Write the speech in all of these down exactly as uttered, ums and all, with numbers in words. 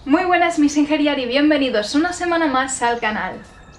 Muy buenas mis Ingeriar y bienvenidos una semana más al canal.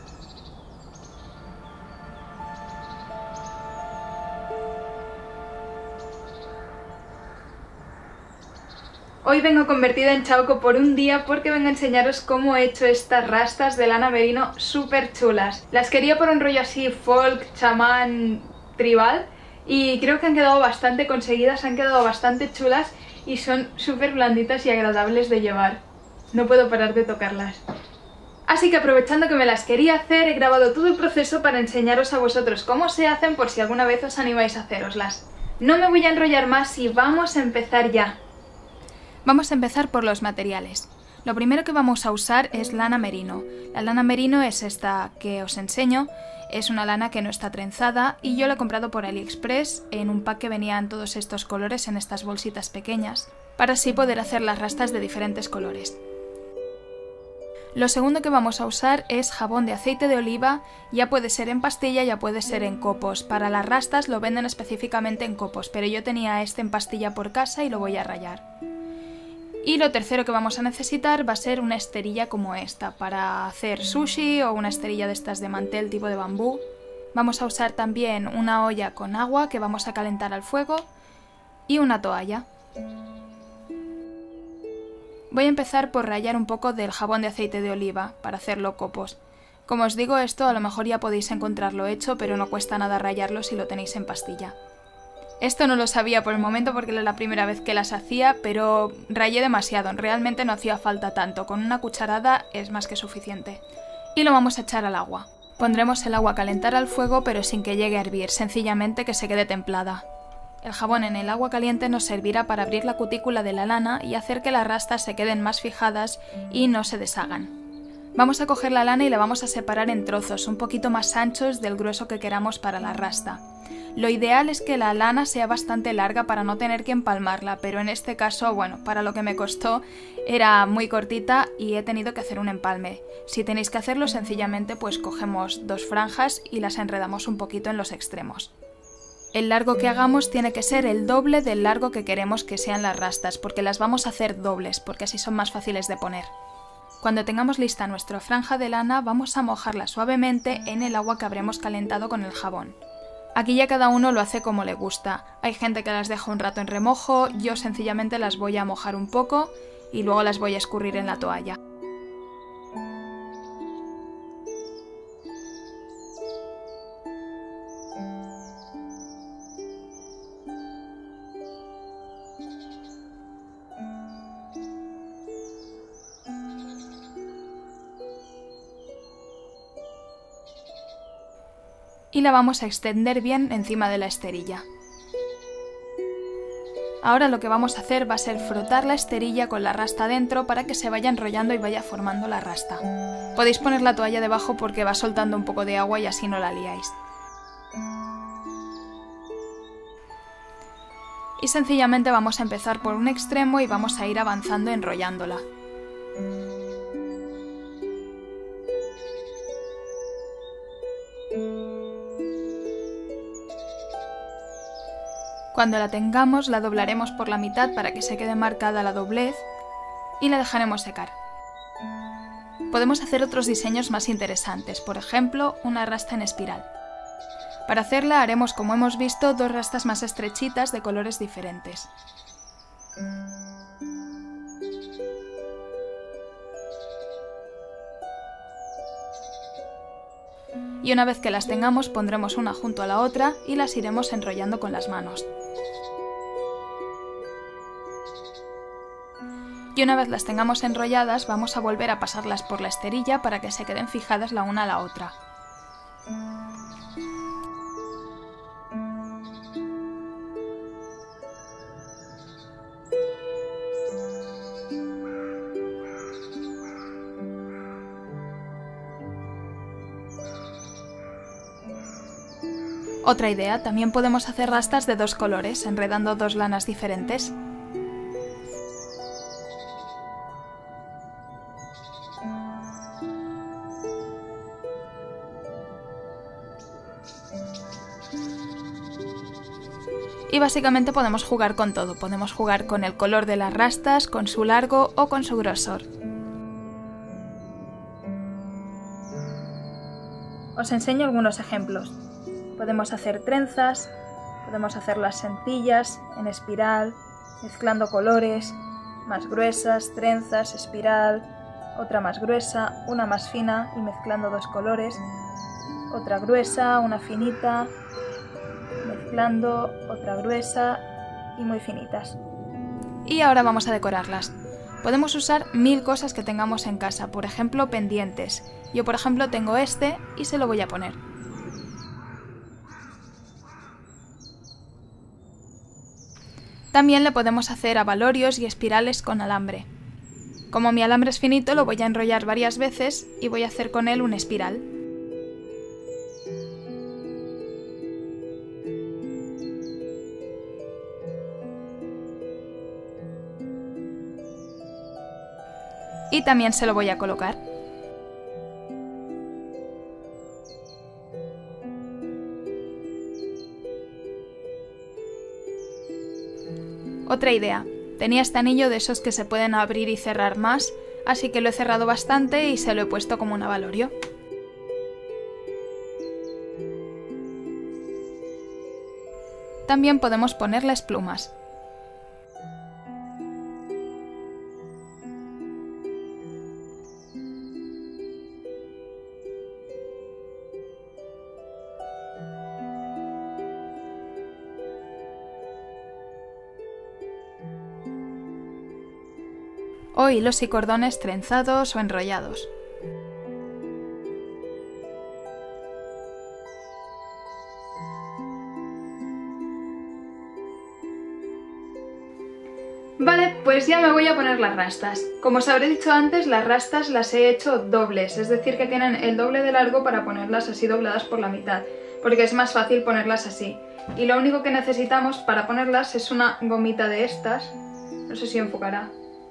Hoy vengo convertida en Chauco por un día porque vengo a enseñaros cómo he hecho estas rastas de lana merino súper chulas. Las quería por un rollo así folk, chamán, tribal y creo que han quedado bastante conseguidas, han quedado bastante chulas y son súper blanditas y agradables de llevar. No puedo parar de tocarlas. Así que aprovechando que me las quería hacer, he grabado todo el proceso para enseñaros a vosotros cómo se hacen por si alguna vez os animáis a haceroslas. No me voy a enrollar más y vamos a empezar ya. Vamos a empezar por los materiales. Lo primero que vamos a usar es lana merino. La lana merino es esta que os enseño, es una lana que no está trenzada y yo la he comprado por AliExpress en un pack que venían todos estos colores en estas bolsitas pequeñas, para así poder hacer las rastas de diferentes colores. Lo segundo que vamos a usar es jabón de aceite de oliva, ya puede ser en pastilla, ya puede ser en copos. Para las rastas lo venden específicamente en copos, pero yo tenía este en pastilla por casa y lo voy a rallar. Y lo tercero que vamos a necesitar va a ser una esterilla como esta, para hacer sushi o una esterilla de estas de mantel tipo de bambú. Vamos a usar también una olla con agua que vamos a calentar al fuego y una toalla. Voy a empezar por rallar un poco del jabón de aceite de oliva para hacerlo copos. Como os digo, esto a lo mejor ya podéis encontrarlo hecho, pero no cuesta nada rallarlo si lo tenéis en pastilla. Esto no lo sabía por el momento porque era la primera vez que las hacía, pero rayé demasiado, realmente no hacía falta tanto, con una cucharada es más que suficiente. Y lo vamos a echar al agua. Pondremos el agua a calentar al fuego pero sin que llegue a hervir, sencillamente que se quede templada. El jabón en el agua caliente nos servirá para abrir la cutícula de la lana y hacer que las rastas se queden más fijadas y no se deshagan. Vamos a coger la lana y la vamos a separar en trozos un poquito más anchos del grueso que queramos para la rasta. Lo ideal es que la lana sea bastante larga para no tener que empalmarla, pero en este caso, bueno, para lo que me costó era muy cortita y he tenido que hacer un empalme. Si tenéis que hacerlo, sencillamente pues cogemos dos franjas y las enredamos un poquito en los extremos. El largo que hagamos tiene que ser el doble del largo que queremos que sean las rastas, porque las vamos a hacer dobles, porque así son más fáciles de poner. Cuando tengamos lista nuestra franja de lana, vamos a mojarla suavemente en el agua que habremos calentado con el jabón. Aquí ya cada uno lo hace como le gusta. Hay gente que las deja un rato en remojo, yo sencillamente las voy a mojar un poco y luego las voy a escurrir en la toalla. Y la vamos a extender bien encima de la esterilla. Ahora lo que vamos a hacer va a ser frotar la esterilla con la rasta dentro para que se vaya enrollando y vaya formando la rasta. Podéis poner la toalla debajo porque va soltando un poco de agua y así no la liáis. Y sencillamente vamos a empezar por un extremo y vamos a ir avanzando enrollándola. Cuando la tengamos, la doblaremos por la mitad para que se quede marcada la doblez y la dejaremos secar. Podemos hacer otros diseños más interesantes, por ejemplo, una rasta en espiral. Para hacerla haremos, como hemos visto, dos rastas más estrechitas de colores diferentes. Y una vez que las tengamos, pondremos una junto a la otra y las iremos enrollando con las manos. Y una vez las tengamos enrolladas, vamos a volver a pasarlas por la esterilla para que se queden fijadas la una a la otra. Otra idea, también podemos hacer rastas de dos colores, enredando dos lanas diferentes. Y básicamente podemos jugar con todo, podemos jugar con el color de las rastas, con su largo o con su grosor. Os enseño algunos ejemplos. Podemos hacer trenzas, podemos hacerlas sencillas, en espiral, mezclando colores, más gruesas, trenzas, espiral, otra más gruesa, una más fina y mezclando dos colores, otra gruesa, una finita, mezclando otra gruesa y muy finitas. Y ahora vamos a decorarlas. Podemos usar mil cosas que tengamos en casa, por ejemplo pendientes. Yo por ejemplo tengo este y se lo voy a poner. También le podemos hacer abalorios y espirales con alambre. Como mi alambre es finito, lo voy a enrollar varias veces y voy a hacer con él una espiral. Y también se lo voy a colocar. Otra idea. Tenía este anillo de esos que se pueden abrir y cerrar más, así que lo he cerrado bastante y se lo he puesto como un abalorio. También podemos ponerles plumas. O hilos y cordones trenzados o enrollados. Vale, pues ya me voy a poner las rastas. Como os habré dicho antes, las rastas las he hecho dobles, es decir que tienen el doble de largo para ponerlas así dobladas por la mitad, porque es más fácil ponerlas así. Y lo único que necesitamos para ponerlas es una gomita de estas, no sé si enfocará,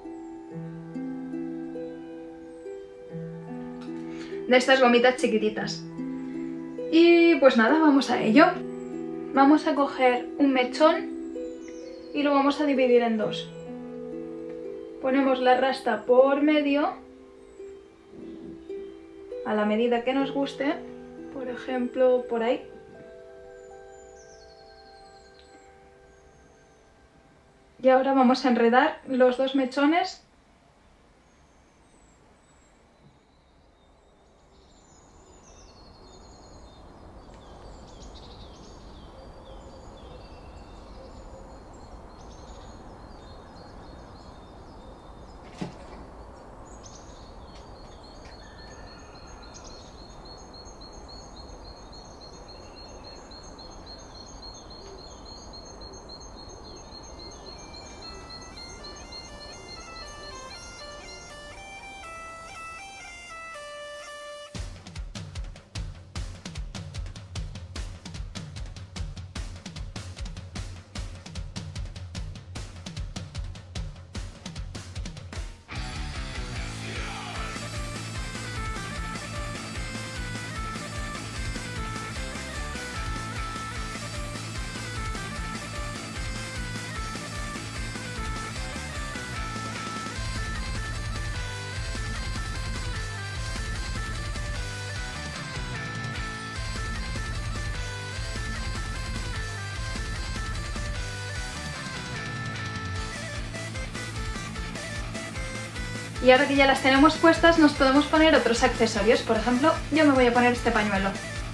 de estas gomitas chiquititas. Y pues nada, vamos a ello. Vamos a coger un mechón y lo vamos a dividir en dos. Ponemos la rasta por medio, a la medida que nos guste, por ejemplo por ahí. Y ahora vamos a enredar los dos mechones . Y ahora que ya las tenemos puestas, nos podemos poner otros accesorios. Por ejemplo, yo me voy a poner este pañuelo.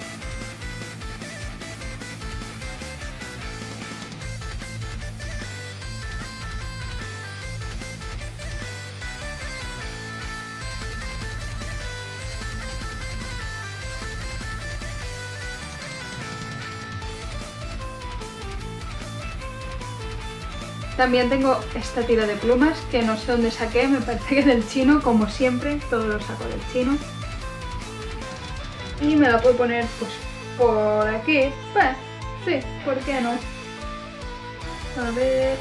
También tengo esta tira de plumas que no sé dónde saqué, me parece que del chino, como siempre, todo lo saco del chino. Y me la puedo poner pues por aquí. Bueno, sí, ¿por qué no? A ver...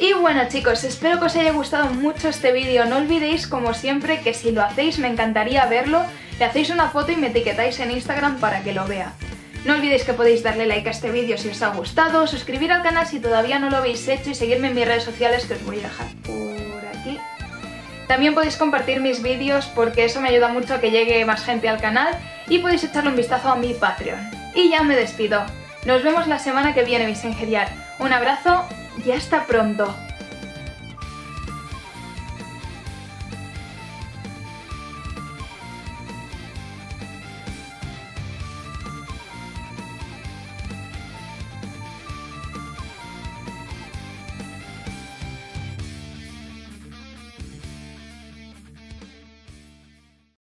Y bueno chicos, espero que os haya gustado mucho este vídeo. No olvidéis, como siempre, que si lo hacéis me encantaría verlo. Le hacéis una foto y me etiquetáis en Instagram para que lo vea. No olvidéis que podéis darle like a este vídeo si os ha gustado, suscribir al canal si todavía no lo habéis hecho y seguirme en mis redes sociales, que os voy a dejar por aquí. También podéis compartir mis vídeos porque eso me ayuda mucho a que llegue más gente al canal, y podéis echarle un vistazo a mi Patreon. Y ya me despido. Nos vemos la semana que viene, mis Engeriar. Un abrazo y hasta pronto.